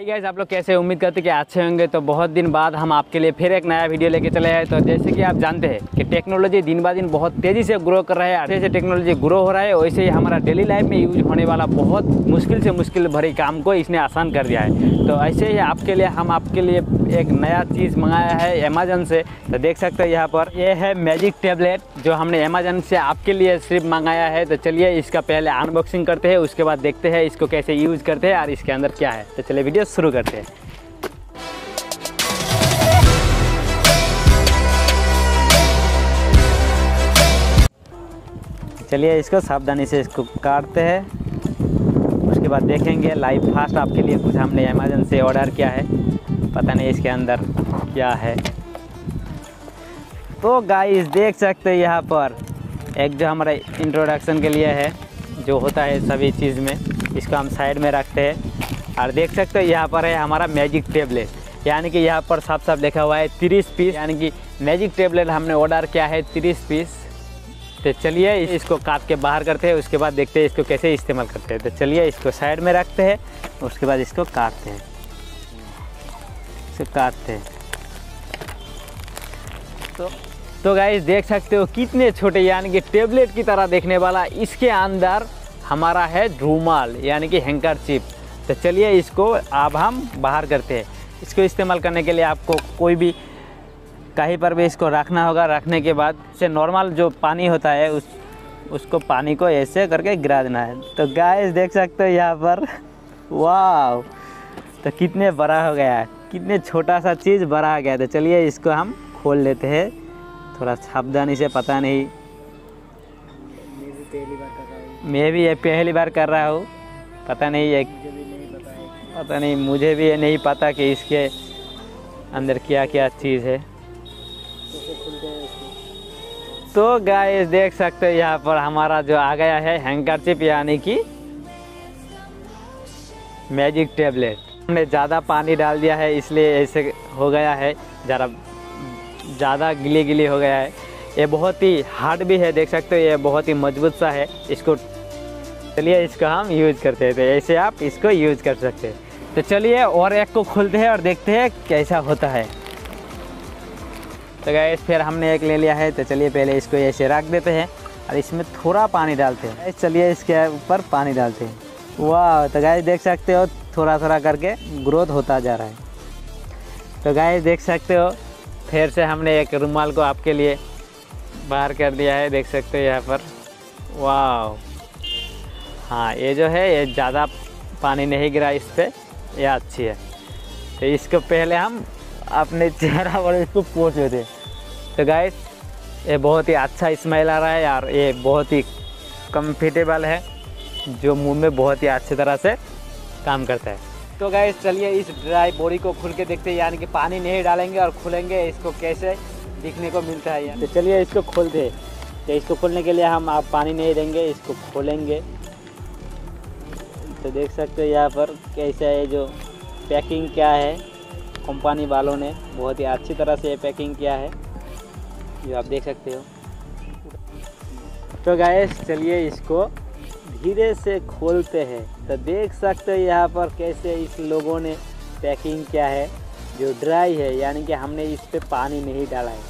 Hi guys, आप लोग कैसे? उम्मीद करते हैं कि अच्छे होंगे। तो बहुत दिन बाद हम आपके लिए फिर एक नया वीडियो लेके चले आए। तो जैसे कि आप जानते हैं कि टेक्नोलॉजी दिन ब दिन बहुत तेज़ी से ग्रो कर रहा है। जैसे टेक्नोलॉजी ग्रो हो रहा है वैसे ही हमारा डेली लाइफ में यूज होने वाला बहुत मुश्किल से मुश्किल भरे काम को इसने आसान कर दिया है। तो ऐसे ही हम आपके लिए एक नया चीज़ मंगाया है अमेज़न से। तो देख सकते हैं यहाँ पर ये है मैजिक टैबलेट जो हमने अमेज़न से आपके लिए सिर्फ मंगाया है। तो चलिए इसका पहले अनबॉक्सिंग करते हैं, उसके बाद देखते हैं इसको कैसे यूज़ करते हैं और इसके अंदर क्या है। तो चलिए वीडियो शुरू करते हैं। चलिए इसको सावधानी से इसको काटते हैं, उसके बाद देखेंगे लाइव फास्ट आपके लिए कुछ हमने अमेज़न से ऑर्डर किया है। पता नहीं इसके अंदर क्या है। तो गाइस देख सकते हैं यहाँ पर एक जो हमारा इंट्रोडक्शन के लिए है जो होता है सभी चीज़ में, इसको हम साइड में रखते हैं। और देख सकते हो यहाँ पर है हमारा मैजिक टैबलेट, यानी कि यहाँ पर साफ साफ लिखा हुआ है 30 पीस, यानी कि मैजिक टैबलेट हमने ऑर्डर किया है 30 पीस। तो चलिए इसको काट के बाहर करते हैं, उसके बाद देखते हैं इसको कैसे इस्तेमाल करते हैं। तो चलिए इसको साइड में रखते हैं, उसके बाद इसको काटते हैं, इसको काटते हैं। तो गाइस देख सकते हो कितने छोटे, यानी कि टैबलेट की तरह देखने वाला। इसके अंदर हमारा है रूमाल, यानी कि हैंकरचिप। तो चलिए इसको अब हम बाहर करते हैं। इसको इस्तेमाल करने के लिए आपको कोई भी कहीं पर भी इसको रखना होगा। रखने के बाद से नॉर्मल जो पानी होता है उसको पानी को ऐसे करके गिरा देना है। तो गाइस देख सकते हो यहाँ पर, वाह, तो कितने बड़ा हो गया है, कितने छोटा सा चीज़ बड़ा हो गया। तो चलिए इसको हम खोल लेते हैं थोड़ा सावधानी से। पता नहीं, मैं भी ये पहली बार कर रहा हूँ। पता नहीं मुझे भी ये नहीं पता कि इसके अंदर क्या क्या चीज़ है। तो गाइस देख सकते हो यहाँ पर हमारा जो आ गया है हैंकरचिप, यानी कि मैजिक टैबलेट। हमने ज़्यादा पानी डाल दिया है इसलिए ऐसे हो गया है, ज़रा ज़्यादा गिली हो गया है। ये बहुत ही हार्ड भी है, देख सकते हो ये बहुत ही मजबूत सा है। इसको चलिए इसको हम यूज़ करते हैं। तो ऐसे आप इसको यूज़ कर सकते हैं। तो चलिए और एक को खोलते हैं और देखते हैं कैसा होता है। तो गाइस फिर हमने एक ले लिया है। तो चलिए पहले इसको ऐसे रख देते हैं और इसमें थोड़ा पानी डालते हैं। चलिए इसके ऊपर पानी डालते हैं। वाह, तो गाइस देख सकते हो थोड़ा थोड़ा करके ग्रोथ होता जा रहा है। तो गाइस देख सकते हो फिर से हमने एक रुमाल को आपके लिए बाहर कर दिया है, देख सकते हो यहाँ पर। वाह, हाँ ये जो है ये ज़्यादा पानी नहीं गिरा इस पर, ये अच्छी है। तो इसको पहले हम अपने चेहरा पर इसको पोंछ लेते हैं। तो गाइस ये बहुत ही अच्छा स्मेल आ रहा है यार, ये बहुत ही कंफर्टेबल है, जो मुंह में बहुत ही अच्छी तरह से काम करता है। तो गाइस चलिए इस ड्राई बॉडी को खुल के देखते हैं, यानी कि पानी नहीं डालेंगे और खुलेंगे इसको कैसे दिखने को मिलता है। तो चलिए इसको खोलते हैं। तो इसको खोलने के लिए हम आप पानी नहीं देंगे, इसको खोलेंगे। तो देख सकते हो यहाँ पर कैसा है, जो पैकिंग क्या है, कंपनी वालों ने बहुत ही अच्छी तरह से ये पैकिंग किया है, जो आप देख सकते हो। तो गाइस चलिए इसको धीरे से खोलते हैं। तो देख सकते हो यहाँ पर कैसे इस लोगों ने पैकिंग किया है, जो ड्राई है, यानी कि हमने इस पे पानी नहीं डाला है।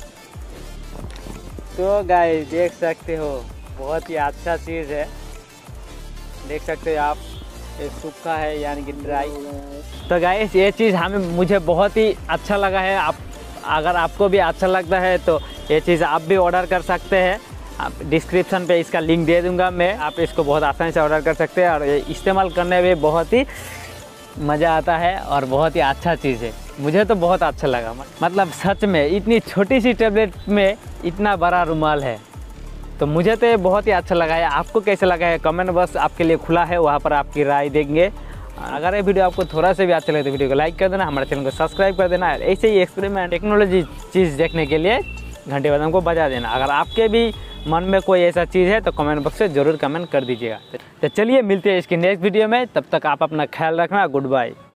तो गाइस देख सकते हो बहुत ही अच्छा चीज़ है, देख सकते हो आप, ये सूखा है यानी कि ड्राई। तो गाइस ये चीज़ मुझे बहुत ही अच्छा लगा है। अगर आपको भी अच्छा लगता है तो ये चीज़ आप भी ऑर्डर कर सकते हैं। आप डिस्क्रिप्शन पे इसका लिंक दे दूंगा मैं, आप इसको बहुत आसानी से ऑर्डर कर सकते हैं। और ये इस्तेमाल करने में बहुत ही मज़ा आता है और बहुत ही अच्छा चीज़ है। मुझे तो बहुत अच्छा लगा, मतलब सच में इतनी छोटी सी टैबलेट में इतना बड़ा रुमाल है। तो मुझे तो ये बहुत ही अच्छा लगा है। आपको कैसे लगा है कमेंट बॉक्स आपके लिए खुला है, वहाँ पर आपकी राय देंगे। अगर ये वीडियो आपको थोड़ा सा भी अच्छा लगे तो वीडियो को लाइक कर देना, हमारे चैनल को सब्सक्राइब कर देना। ऐसे ही एक्सपेरिमेंट टेक्नोलॉजी चीज़ देखने के लिए घंटे बटन को बजा देना। अगर आपके भी मन में कोई ऐसा चीज़ है तो कमेंट बॉक्स से ज़रूर कमेंट कर दीजिएगा। तो चलिए मिलते हैं इसकी नेक्स्ट वीडियो में, तब तक आप अपना ख्याल रखना। Good bye.